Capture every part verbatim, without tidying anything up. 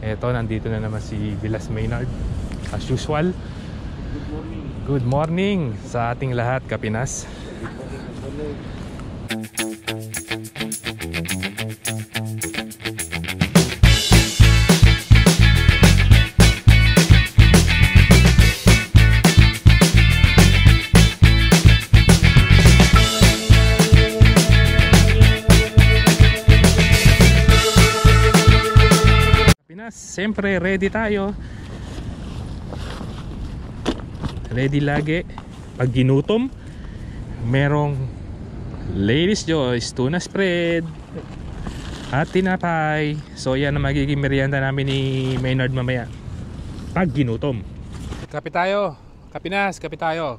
Eto, nandito na naman si Vilas Maynard. As usual. Good morning. Good morning sa ating lahat, Kapinas. Siyempre ready tayo. Ready lagi. Pag ginutom, merong Ladies Joyce tuna spread at tinapay. So yan ang magiging merienda namin ni Maynard mamaya pag ginutom. Kape tayo. Kapinas, kape tayo.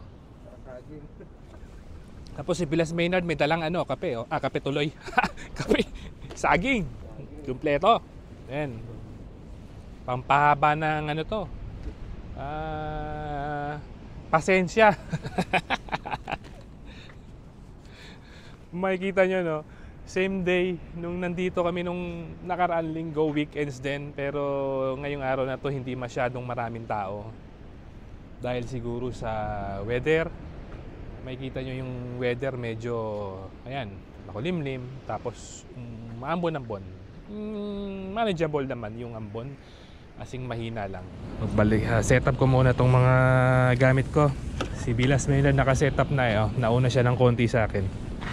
Tapos si Vilas Maynard may dalang ano, kape oh. Ah, kape tuloy. Kape, saging. Kumpleto. Yan. Pampahaba ng ano to, uh, pasensya. Makikita nyo no, same day nung nandito kami nung nakaraan linggo, weekends din. Pero ngayong araw na to hindi masyadong maraming tao dahil siguro sa weather. Makikita nyo yung weather medyo ayan, makulimlim. Tapos um, maambon-ambon, mm, manageable naman yung ambon. Asing mahina lang. Magbalik, uh, setup ko muna tong mga gamit ko. Si Vilas Maynard naka-setup na eh. Oh. Nauna siya ng konti sa akin.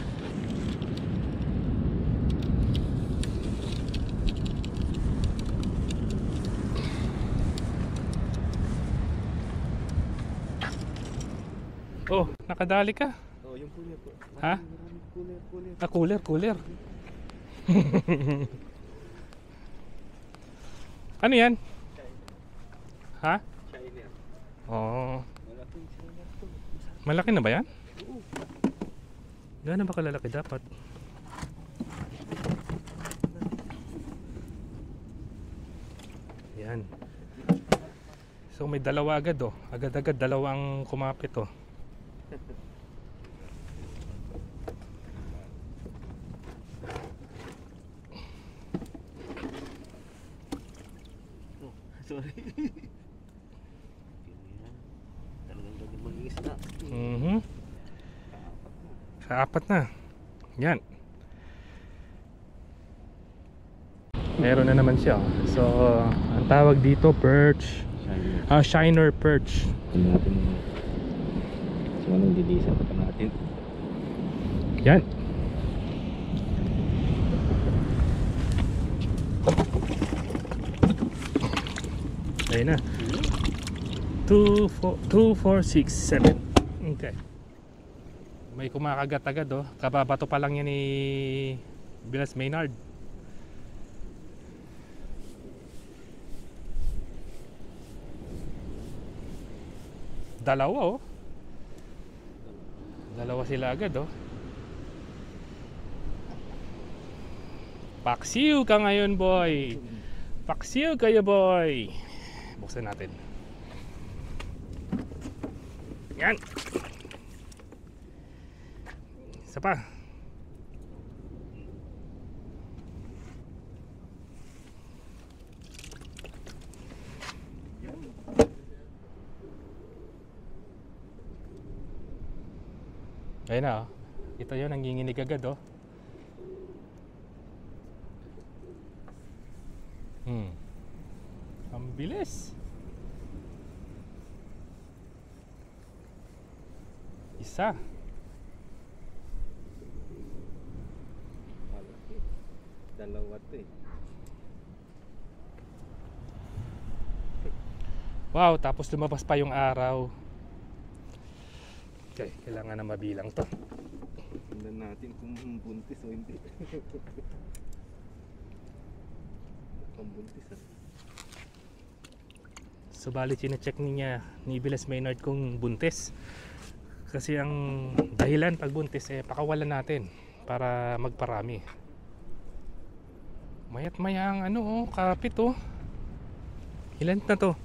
Oh, nakadali ka? Oh, yung cooler po. Ha? Cooler, cooler. Ah, cooler, cooler. Ano yan? Ha? China. Oo. Malaking China to. Malaki na ba yan? Oo. Gano'n ba kalalaki dapat? Yan. So may dalawa agad oh. Agad-agad dalawang kumapit oh. Sorry. Talagang gagawin mag-iisda. Mhm. Kaapat na. Yan. Meron na naman siya. So, ang tawag dito perch. Shiner. Ah, shiner perch. Tignan natin mo. So, anong dilisa pa natin? Yan. Ayun na. two, four, six, seven. Okay. May kumakagat agad oh. Kababato pa lang yan ni Vilas Maynard. Dalawa oh. Dalawa sila agad oh. Paksiw ka ngayon boy. Paksiw kayo boy. Buksan natin. Yan. Isa pa. Ayun na oh. Ito yun, nanginginig agad oh. Hmm. Ang bilis. Isa. Dalawa to eh. Wow, tapos lumabas pa yung araw. Okay, kailangan na mabilang to. Tingnan natin kung buntis o hindi. Kung buntis ah. Subalit sine-check niya ni Vilas Maynard kung buntis. Kasi ang dahilan pag buntis eh pakawalan natin para magparami. Mayat maya ang ano oh, kapit oh. Ilan na to?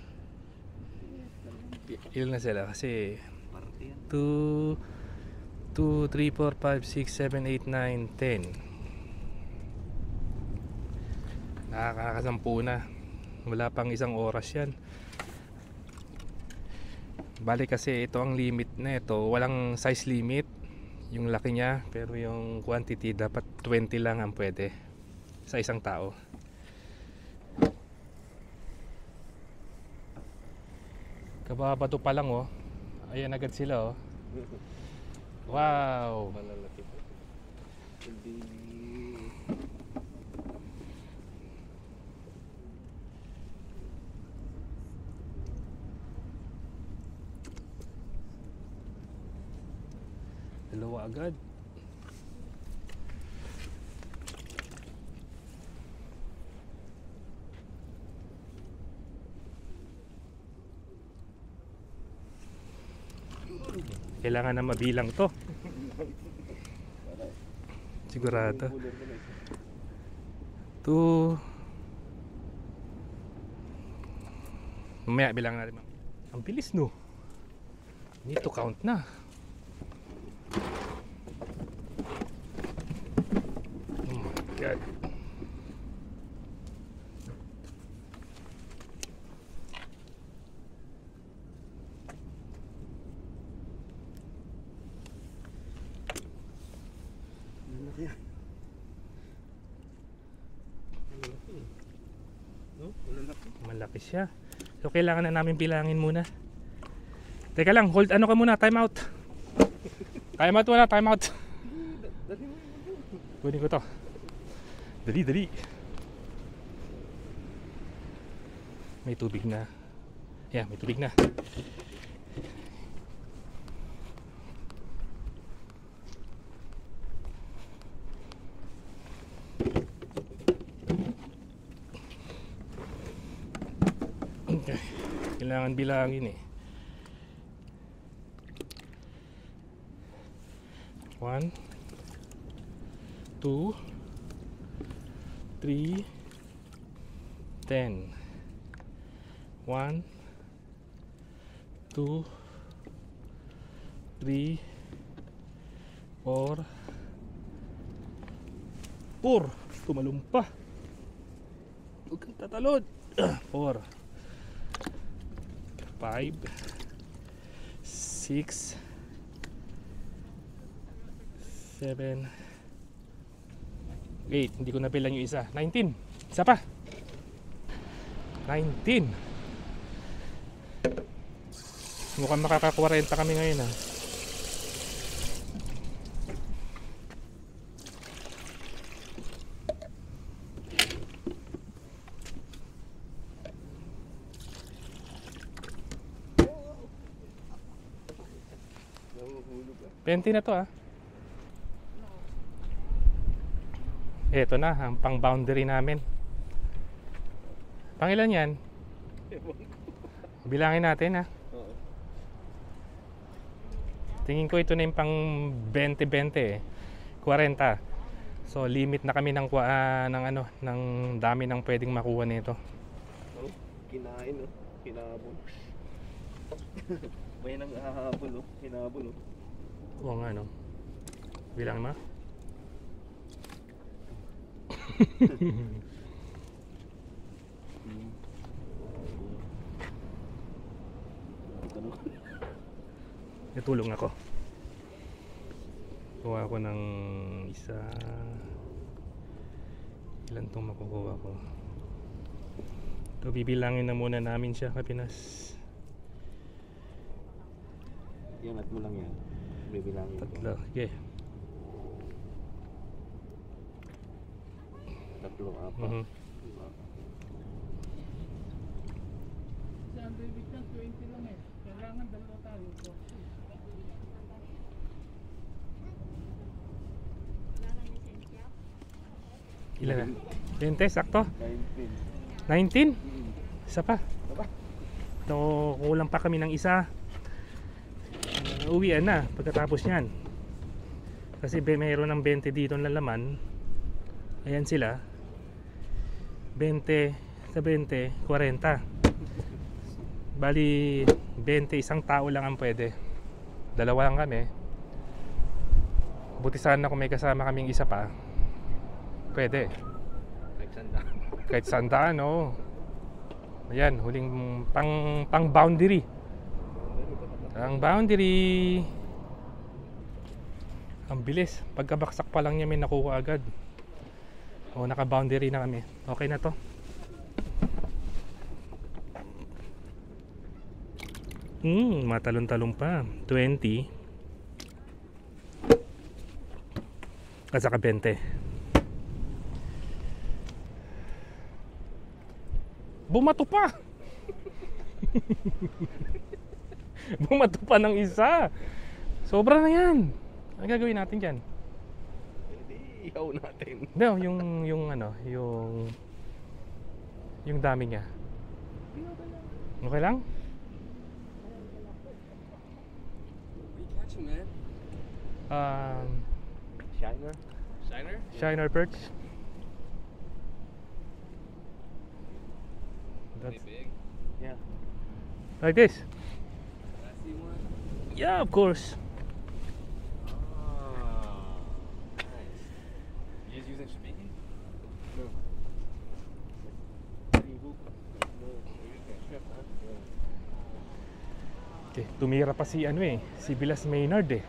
Ilan na sila kasi two, two, three, four, five, six, seven, eight, nine, ten. Nakakasampu na. Wala pang isang oras yan. Bali kasi ito ang limit na ito. Walang size limit yung laki niya, pero yung quantity dapat twenty lang ang pwede sa isang tao. Kababato pa lang oh. Ayan agad sila oh. Wow. Malalaki po. Hindi. Dalawa agad. Kailangan na mabilang to. Sigurado. Two. Mamaya bilang natin. Ang bilis no. Need to count na. Oh my God. Malaki yan. Malaki. No? Malaki. Malaki siya. So kailangan na namin bilangin muna. Teka lang, hold ano ka muna, time out. Time out muna, time out. Dali mo yun. Kunin ko to. Dali, dali. May tubig na. Yeah, may tubig na. Okay. Kailangan bilangin eh. One, two, three, ten. One, two, three, four, four. Tumalumpa. Huwag kang tatalon. Four, five, six, seven, eight. Hindi ko napilan yung isa. Nineteen. Isa pa. Nineteen. Mukhang makaka-forty kami ngayon ha. twenty na to ha. Eto na, ang pang boundary namin. Pangilan yan? Bilangin natin ha. Oo. Tingin ko ito na yung pang twenty twenty eh. forty. So limit na kami ng, uh, ng ano, ng dami ng pwedeng makuha nito. Oh, kinain oh. Kinabol. May nang hahabol oh. Kinabol oh. Oo nga no. Bilangin mo. Natulong ako. Kuha ako ng isa. Ilan tong makukuha ko? Ito bibilangin na muna namin siya Kapinas. Iangat mo lang yan. Bibilangin ko. Tatlo. Okay. Tatlo, apat. Mhm. twenty lang eh. Kailangan dalawa tayo. Ilan na? twenty, sakto? nineteen. nineteen? Hmm. Isa pa. Aba. Ito, kulang pa kami ng isa. Uh, uwian na pagkatapos niyan. Kasi be, mayroon ng twenty dito na laman. Ayan sila. twenty sa twenty, forty. Bali, twenty, isang tao lang ang pwede. Dalawa lang kami. Buti sana kung may kasama kaming isa pa. Pwede. Kahit sanda. Kahit sandaan, oo. Ayan, huling pang, pang boundary. Ang boundary. Ang bilis. Pagkabaksak pa lang niya may nakuha agad. O, naka-boundary na kami. Okay na to. Hmm, matalon-talong pa. twenty. At saka twenty. Bumato pa! Bumato pa ng isa. Sobra na yan. Ano gagawin natin dyan? Hindi, ihaw natin. No, yung, yung ano, yung yung dami niya. Okay lang? Um, Shiner? Shiner? Shiner perch. That's big? Yeah. like this. I see one. Yeah, of course. Ah, nice. You just using speaking? No. Hook? No, you can strip, huh? Okay, tumira pa si ano eh, si Bilas Maynard eh.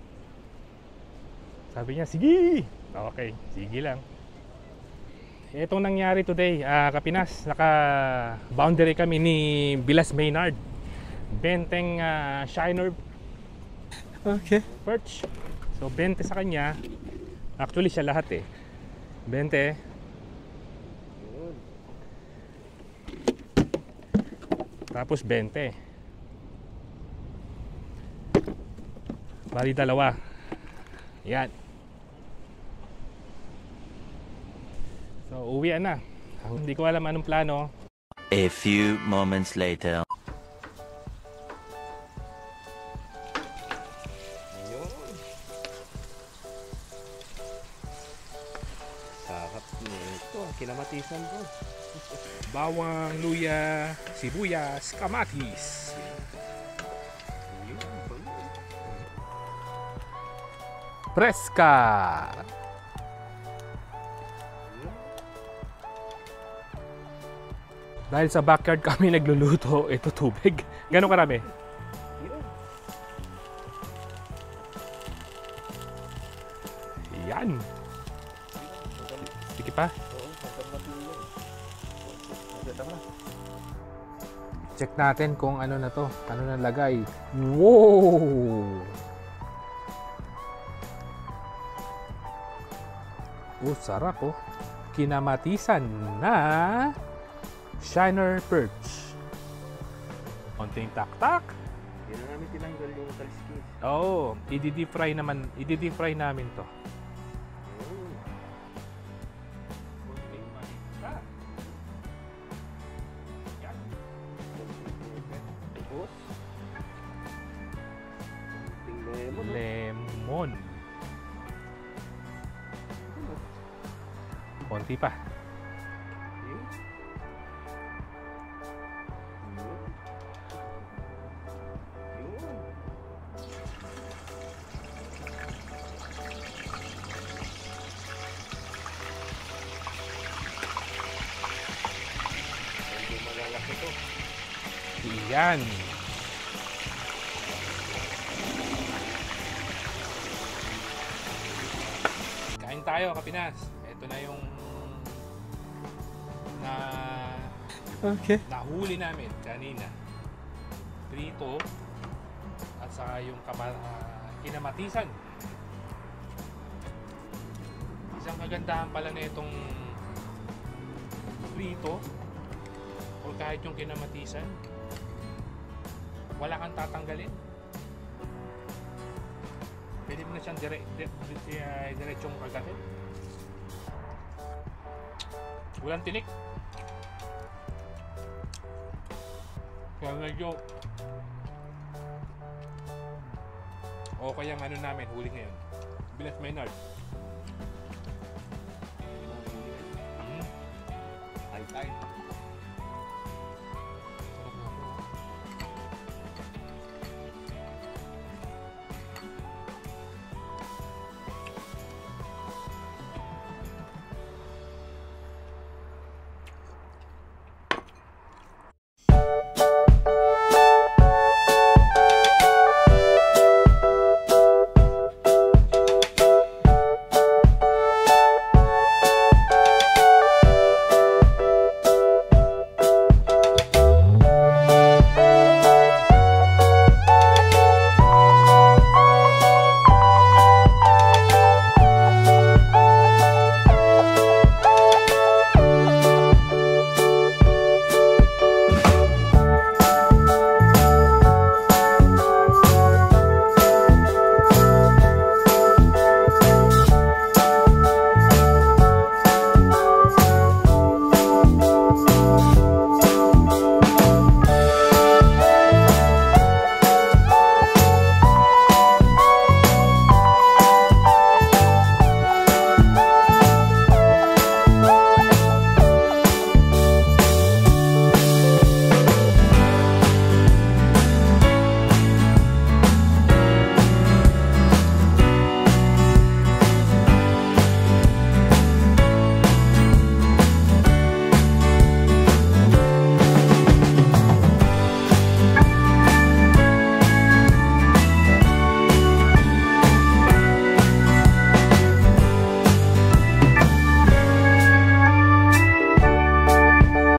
Sabi niya, sige! Okay, sige lang. Itong nangyari today, uh, Kapinas, naka-boundary kami ni Bilas Maynard. Benteng uh, Shiner okay. Perch. So, twenty sa kanya. Actually, siya lahat eh. twenty. Tapos, twenty. Bali, dalawa. Yan. So, uwian na. Hindi ko alam anong plano. A few moments later. Yun. Sarap nito. Kinamatisan ko. Bawang, luya, sibuyas, kamatis. Preska. Dahil sa backyard kami nagluluto, ito tubig. Gano'ng karami? Yan. Sige pa. Check natin kung ano na to. Ano nalagay. Wow! Oh, sarap oh. Kinamatisan na Shiner perch. Konting tak-tak. Hindi na namin tinanggal yung kaliskis. Oo, oh, i-deep fry naman, i-deep fry namin to. Oh. Konting mantika. Yan. Tapos, konting lemon. Lemon. Konti pa. Yun. Yun. Yun. Medyo malalaki to. Yan. Kain tayo, Kapinas. Ito na yung na Okay. nahuli namin kanina. Prito at saka yung kama, uh, kinamatisan. Isang kagandahan pala na itong prito o kahit yung kinamatisan, wala kang tatanggalin. Pwede mo na siyang dire, dire, dire, uh, diretsong kagatin. Walang tinik. Kaya medyo okay ang ano namin, huli ngayon. Bilas Maynard. Mm. High tide.